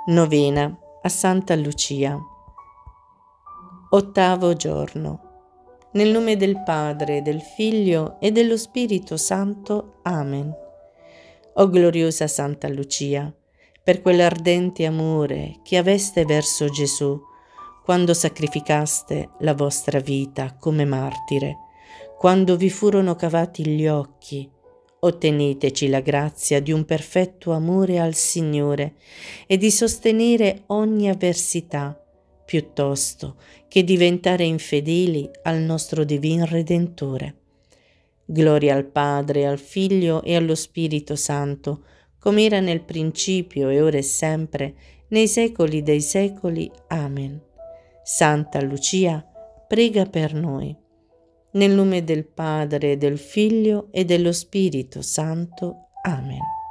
Novena a Santa Lucia. Ottavo giorno. Nel nome del Padre, del Figlio e dello Spirito Santo. Amen. O gloriosa Santa Lucia, per quell'ardente amore che aveste verso Gesù, quando sacrificaste la vostra vita come martire, quando vi furono cavati gli occhi, otteneteci la grazia di un perfetto amore al Signore e di sostenere ogni avversità, piuttosto che diventare infedeli al nostro Divin Redentore. Gloria al Padre, al Figlio e allo Spirito Santo, come era nel principio e ora e sempre, nei secoli dei secoli. Amen. Santa Lucia, prega per noi. Nel nome del Padre, del Figlio e dello Spirito Santo. Amen.